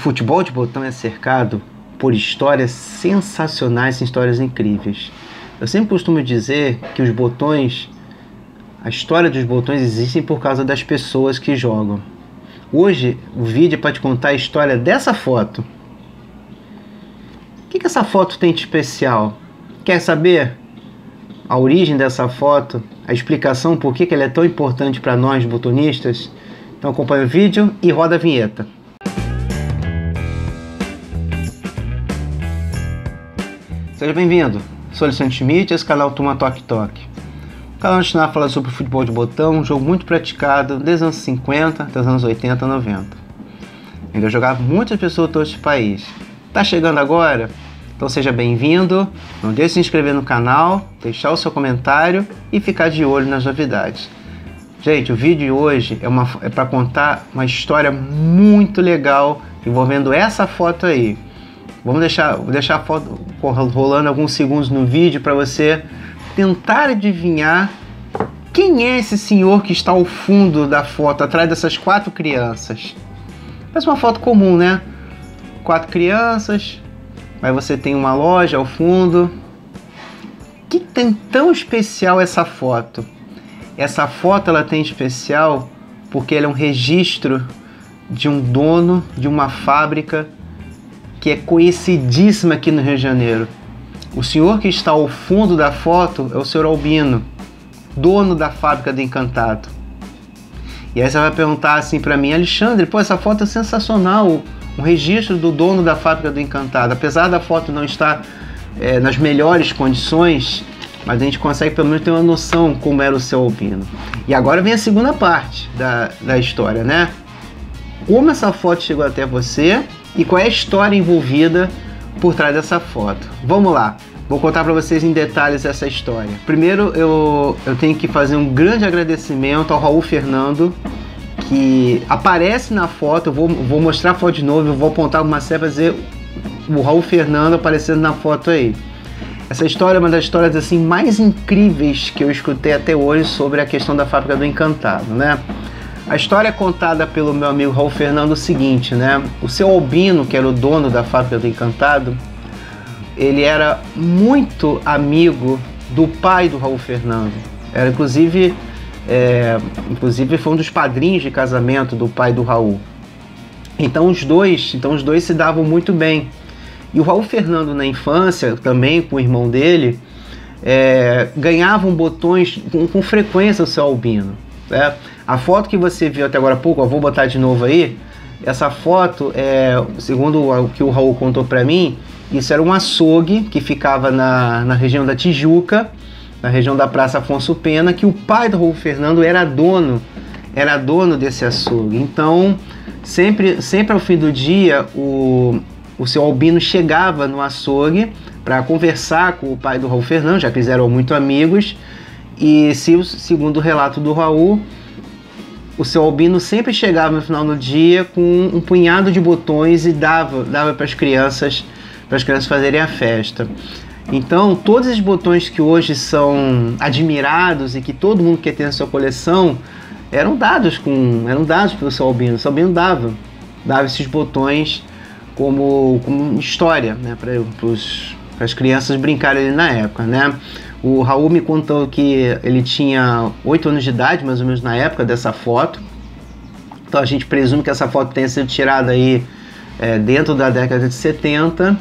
futebol de botão é cercado por histórias sensacionais, histórias incríveis. Eu sempre costumo dizer que os botões, a história dos botões existem por causa das pessoas que jogam. Hoje o vídeo é para te contar a história dessa foto. O que essa foto tem de especial? Quer saber a origem dessa foto, a explicação por que ela é tão importante para nós botonistas? Então acompanha o vídeo e roda a vinheta. Seja bem-vindo, sou Alexandre Schmidt, esse canal Turma Toque Toque. O canal original fala sobre futebol de botão, um jogo muito praticado desde os anos 50 até os anos 80 e 90. Ainda jogava muitas pessoas de todo esse país. Tá chegando agora? Então seja bem-vindo, não deixe de se inscrever no canal, deixar o seu comentário e ficar de olho nas novidades. Gente, o vídeo de hoje é para contar uma história muito legal envolvendo essa foto aí. Vou deixar a foto rolando alguns segundos no vídeo para você tentar adivinhar quem é esse senhor que está ao fundo da foto, atrás dessas 4 crianças. Parece uma foto comum, né? 4 crianças, aí você tem uma loja ao fundo. O que tem tão especial essa foto? Essa foto ela tem especial porque ela é um registro de um dono de uma fábrica que é conhecidíssima aqui no Rio de Janeiro. O senhor que está ao fundo da foto é o senhor Albino, dono da fábrica do Encantado. E aí você vai perguntar assim para mim: Alexandre, pô, essa foto é sensacional, um registro do dono da fábrica do Encantado. Apesar da foto não estar nas melhores condições, mas a gente consegue pelo menos ter uma noção como era o seu Albino. E agora vem a segunda parte da história, né? Como essa foto chegou até você e qual é a história envolvida por trás dessa foto. Vamos lá, vou contar para vocês em detalhes essa história. Primeiro eu tenho que fazer um grande agradecimento ao Raul Fernando, que aparece na foto. Eu vou mostrar a foto de novo, eu vou apontar uma série para dizer o Raul Fernando aparecendo na foto aí. Essa história é uma das histórias assim mais incríveis que eu escutei até hoje sobre a questão da fábrica do Encantado, né? A história é contada pelo meu amigo Raul Fernando o seguinte, né? O seu Albino, que era o dono da fábrica do Encantado, ele era muito amigo do pai do Raul Fernando. Era inclusive foi um dos padrinhos de casamento do pai do Raul. Então os dois se davam muito bem. E o Raul Fernando na infância, também com o irmão dele, ganhavam botões com frequência o seu Albino. Né? A foto que você viu até agora há pouco, eu vou botar de novo aí, essa foto, segundo o que o Raul contou para mim, isso era um açougue que ficava na região da Tijuca, na região da Praça Afonso Pena, que o pai do Raul Fernando era dono desse açougue. Então, sempre ao fim do dia, o seu Albino chegava no açougue para conversar com o pai do Raul Fernando, já que eles eram muito amigos, e segundo o relato do Raul, o seu Albino sempre chegava no final do dia com um punhado de botões e dava para as crianças fazerem a festa. Então, todos esses botões que hoje são admirados e que todo mundo quer ter na sua coleção eram dados pelo seu Albino. O seu Albino dava esses botões como história, né, para as crianças brincarem ali na época, né? O Raul me contou que ele tinha 8 anos de idade, mais ou menos, na época dessa foto. Então a gente presume que essa foto tenha sido tirada aí dentro da década de 70.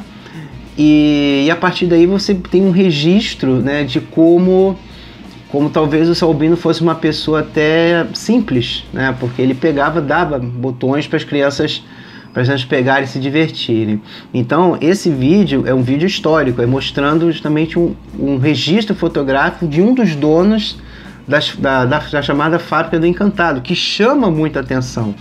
E a partir daí você tem um registro, né, de como talvez o seu Albino fosse uma pessoa até simples, né? Porque ele dava botões para as crianças pegarem e se divertirem. Então esse vídeo é um vídeo histórico, mostrando justamente um registro fotográfico de um dos donos da chamada Fábrica do Encantado, que chama muita atenção.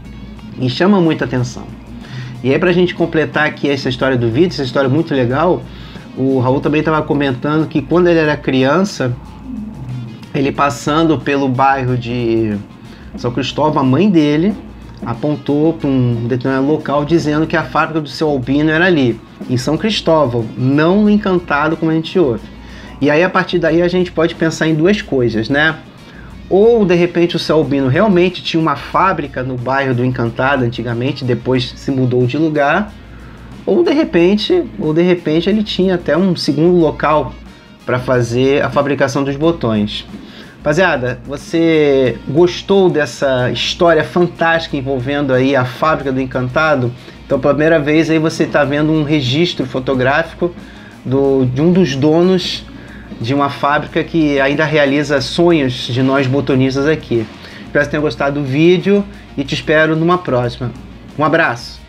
E aí, pra gente completar aqui essa história do vídeo, essa história muito legal, o Raul também estava comentando que quando ele era criança, ele passando pelo bairro de São Cristóvão, a mãe dele apontou para um determinado local dizendo que a fábrica do seu Albino era ali, em São Cristóvão, não no Encantado como a gente ouve. E aí a partir daí a gente pode pensar em duas coisas, né? ou de repente o seu Albino realmente tinha uma fábrica no bairro do Encantado antigamente, depois se mudou de lugar, ou de repente ele tinha até um segundo local para fazer a fabricação dos botões. Rapaziada, você gostou dessa história fantástica envolvendo aí a fábrica do Encantado? Então, pela primeira vez aí você está vendo um registro fotográfico de um dos donos de uma fábrica que ainda realiza sonhos de nós botonistas aqui. Espero que você tenha gostado do vídeo e te espero numa próxima. Um abraço!